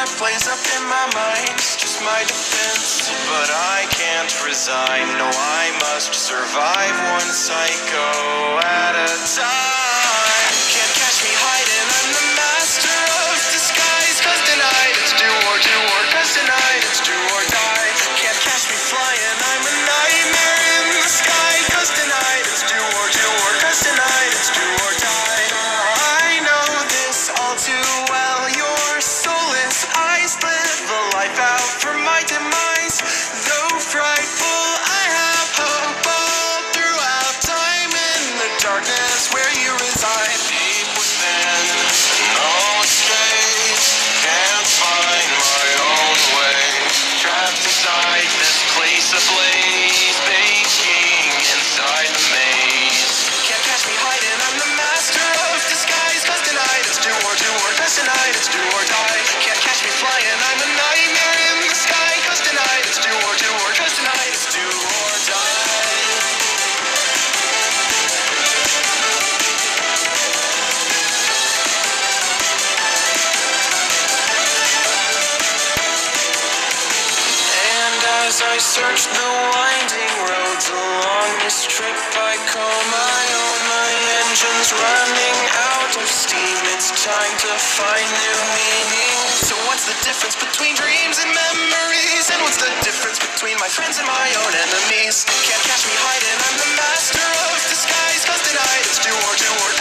plays up in my mind, just my defense. But I can't resign, no, I must survive one psycho at a time. Can't catch me hiding, I'm the master of disguise. Cause tonight it's do or cause tonight it's do or die. Can't catch me flying, I'm a nightmare in the sky. Cause tonight it's do or cause tonight it's do or die. I know this all too well, your soulless eyes live the life out for my demise. Though frightful, I have hope all throughout time. In the darkness where you reside, deep within, no escape. Can't find my own way, trapped inside this place ablaze, baking inside the maze. Can't catch me hiding, I'm the master of disguise. Cause tonight it's do or cause tonight it's do or die. Can't catch me flying, I'm a nightmare in the sky. Cause tonight it's do or cause tonight it's do or die. And as I search the winding roads along this trip I call my own, my engine's running out of steam. It's time to find new meaning. So what's the difference between dreams and memories? And what's the difference between my friends and my own enemies? Can't catch me hiding, I'm the master of disguise. Cause tonight it's do or